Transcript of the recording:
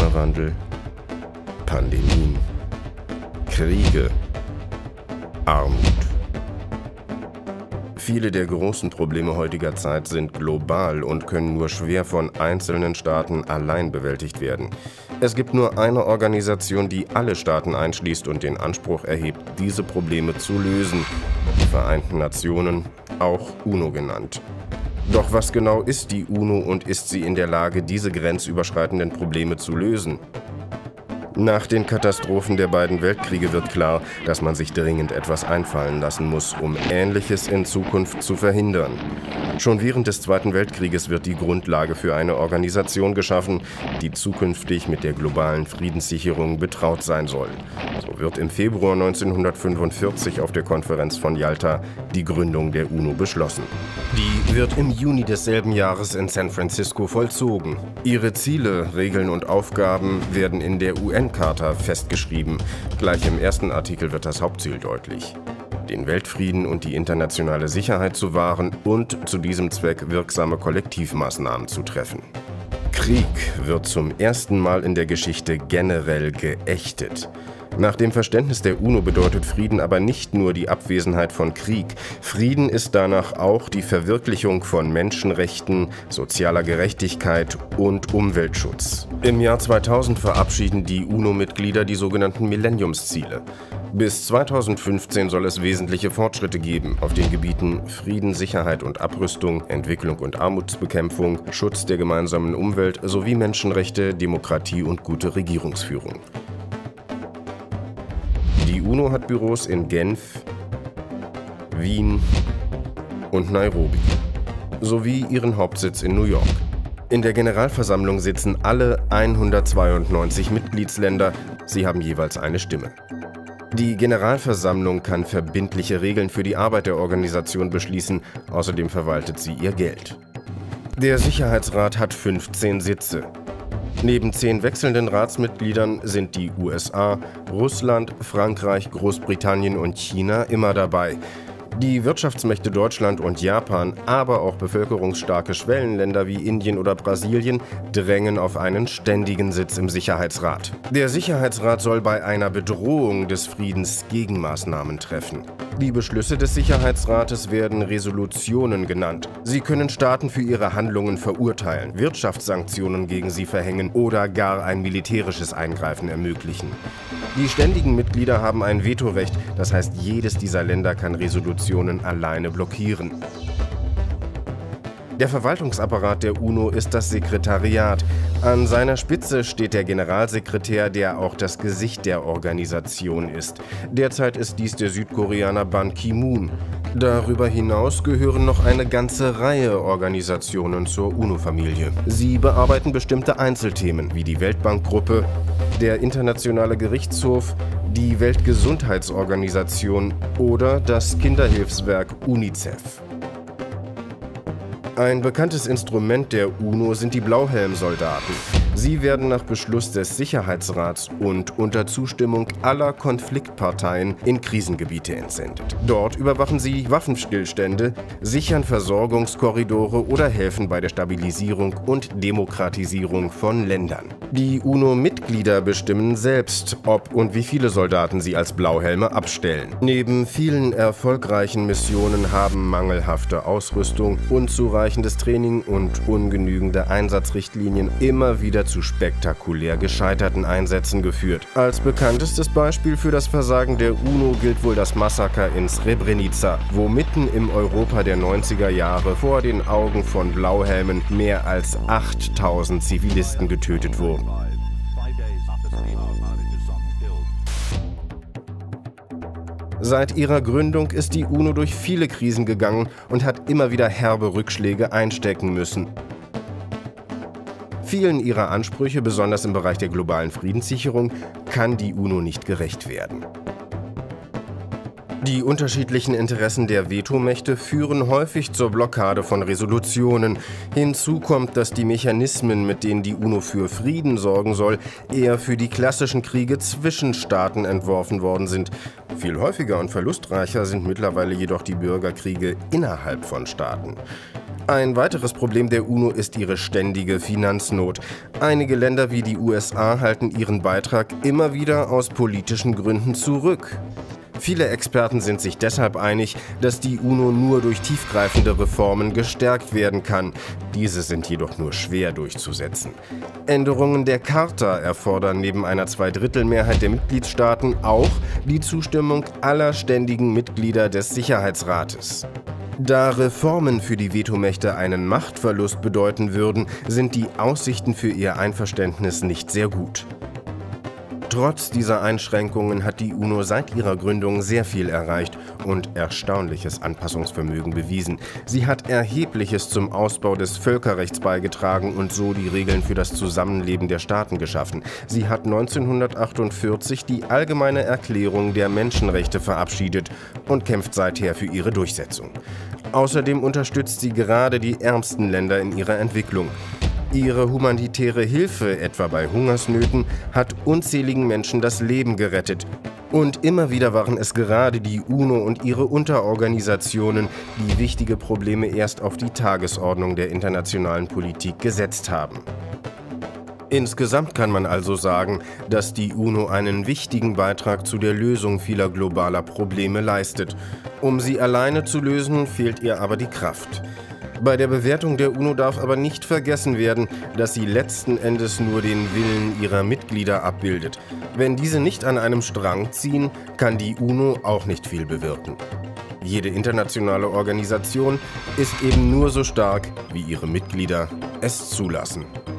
Klimawandel, Pandemien, Kriege, Armut. Viele der großen Probleme heutiger Zeit sind global und können nur schwer von einzelnen Staaten allein bewältigt werden. Es gibt nur eine Organisation, die alle Staaten einschließt und den Anspruch erhebt, diese Probleme zu lösen: die Vereinten Nationen, auch UNO genannt. Doch was genau ist die UNO und ist sie in der Lage, diese grenzüberschreitenden Probleme zu lösen? Nach den Katastrophen der beiden Weltkriege wird klar, dass man sich dringend etwas einfallen lassen muss, um Ähnliches in Zukunft zu verhindern. Schon während des Zweiten Weltkrieges wird die Grundlage für eine Organisation geschaffen, die zukünftig mit der globalen Friedenssicherung betraut sein soll. So wird im Februar 1945 auf der Konferenz von Jalta die Gründung der UNO beschlossen. Die wird im Juni desselben Jahres in San Francisco vollzogen. Ihre Ziele, Regeln und Aufgaben werden in der UN-Charta festgeschrieben. Gleich im ersten Artikel wird das Hauptziel deutlich: den Weltfrieden und die internationale Sicherheit zu wahren und zu diesem Zweck wirksame Kollektivmaßnahmen zu treffen. Krieg wird zum ersten Mal in der Geschichte generell geächtet. Nach dem Verständnis der UNO bedeutet Frieden aber nicht nur die Abwesenheit von Krieg. Frieden ist danach auch die Verwirklichung von Menschenrechten, sozialer Gerechtigkeit und Umweltschutz. Im Jahr 2000 verabschieden die UNO-Mitglieder die sogenannten Millenniumsziele. Bis 2015 soll es wesentliche Fortschritte geben auf den Gebieten Frieden, Sicherheit und Abrüstung, Entwicklung und Armutsbekämpfung, Schutz der gemeinsamen Umwelt sowie Menschenrechte, Demokratie und gute Regierungsführung. Die UNO hat Büros in Genf, Wien und Nairobi sowie ihren Hauptsitz in New York. In der Generalversammlung sitzen alle 192 Mitgliedsländer. Sie haben jeweils eine Stimme. Die Generalversammlung kann verbindliche Regeln für die Arbeit der Organisation beschließen. Außerdem verwaltet sie ihr Geld. Der Sicherheitsrat hat 15 Sitze. Neben 10 wechselnden Ratsmitgliedern sind die USA, Russland, Frankreich, Großbritannien und China immer dabei. Die Wirtschaftsmächte Deutschland und Japan, aber auch bevölkerungsstarke Schwellenländer wie Indien oder Brasilien drängen auf einen ständigen Sitz im Sicherheitsrat. Der Sicherheitsrat soll bei einer Bedrohung des Friedens Gegenmaßnahmen treffen. Die Beschlüsse des Sicherheitsrates werden Resolutionen genannt. Sie können Staaten für ihre Handlungen verurteilen, Wirtschaftssanktionen gegen sie verhängen oder gar ein militärisches Eingreifen ermöglichen. Die ständigen Mitglieder haben ein Vetorecht, das heißt, jedes dieser Länder kann Resolutionen alleine blockieren. Der Verwaltungsapparat der UNO ist das Sekretariat. An seiner Spitze steht der Generalsekretär, der auch das Gesicht der Organisation ist. Derzeit ist dies der Südkoreaner Ban Ki-moon. Darüber hinaus gehören noch eine ganze Reihe Organisationen zur UNO-Familie. Sie bearbeiten bestimmte Einzelthemen wie die Weltbankgruppe, der Internationale Gerichtshof, die Weltgesundheitsorganisation oder das Kinderhilfswerk UNICEF. Ein bekanntes Instrument der UNO sind die Blauhelmsoldaten. Sie werden nach Beschluss des Sicherheitsrats und unter Zustimmung aller Konfliktparteien in Krisengebiete entsendet. Dort überwachen sie Waffenstillstände, sichern Versorgungskorridore oder helfen bei der Stabilisierung und Demokratisierung von Ländern. Die UNO-Mitglieder bestimmen selbst, ob und wie viele Soldaten sie als Blauhelme abstellen. Neben vielen erfolgreichen Missionen haben mangelhafte Ausrüstung, unzureichendes Training und ungenügende Einsatzrichtlinien immer wieder zu spektakulär gescheiterten Einsätzen geführt. Als bekanntestes Beispiel für das Versagen der UNO gilt wohl das Massaker in Srebrenica, wo mitten im Europa der 90er Jahre vor den Augen von Blauhelmen mehr als 8000 Zivilisten getötet wurden. Seit ihrer Gründung ist die UNO durch viele Krisen gegangen und hat immer wieder herbe Rückschläge einstecken müssen. Vielen ihrer Ansprüche, besonders im Bereich der globalen Friedenssicherung, kann die UNO nicht gerecht werden. Die unterschiedlichen Interessen der Vetomächte führen häufig zur Blockade von Resolutionen. Hinzu kommt, dass die Mechanismen, mit denen die UNO für Frieden sorgen soll, eher für die klassischen Kriege zwischen Staaten entworfen worden sind. Viel häufiger und verlustreicher sind mittlerweile jedoch die Bürgerkriege innerhalb von Staaten. Ein weiteres Problem der UNO ist ihre ständige Finanznot. Einige Länder wie die USA halten ihren Beitrag immer wieder aus politischen Gründen zurück. Viele Experten sind sich deshalb einig, dass die UNO nur durch tiefgreifende Reformen gestärkt werden kann. Diese sind jedoch nur schwer durchzusetzen. Änderungen der Charta erfordern neben einer Zweidrittelmehrheit der Mitgliedstaaten auch die Zustimmung aller ständigen Mitglieder des Sicherheitsrates. Da Reformen für die Vetomächte einen Machtverlust bedeuten würden, sind die Aussichten für ihr Einverständnis nicht sehr gut. Trotz dieser Einschränkungen hat die UNO seit ihrer Gründung sehr viel erreicht und erstaunliches Anpassungsvermögen bewiesen. Sie hat Erhebliches zum Ausbau des Völkerrechts beigetragen und so die Regeln für das Zusammenleben der Staaten geschaffen. Sie hat 1948 die Allgemeine Erklärung der Menschenrechte verabschiedet und kämpft seither für ihre Durchsetzung. Außerdem unterstützt sie gerade die ärmsten Länder in ihrer Entwicklung. Ihre humanitäre Hilfe, etwa bei Hungersnöten, hat unzähligen Menschen das Leben gerettet. Und immer wieder waren es gerade die UNO und ihre Unterorganisationen, die wichtige Probleme erst auf die Tagesordnung der internationalen Politik gesetzt haben. Insgesamt kann man also sagen, dass die UNO einen wichtigen Beitrag zu der Lösung vieler globaler Probleme leistet. Um sie alleine zu lösen, fehlt ihr aber die Kraft. Bei der Bewertung der UNO darf aber nicht vergessen werden, dass sie letzten Endes nur den Willen ihrer Mitglieder abbildet. Wenn diese nicht an einem Strang ziehen, kann die UNO auch nicht viel bewirken. Jede internationale Organisation ist eben nur so stark, wie ihre Mitglieder es zulassen.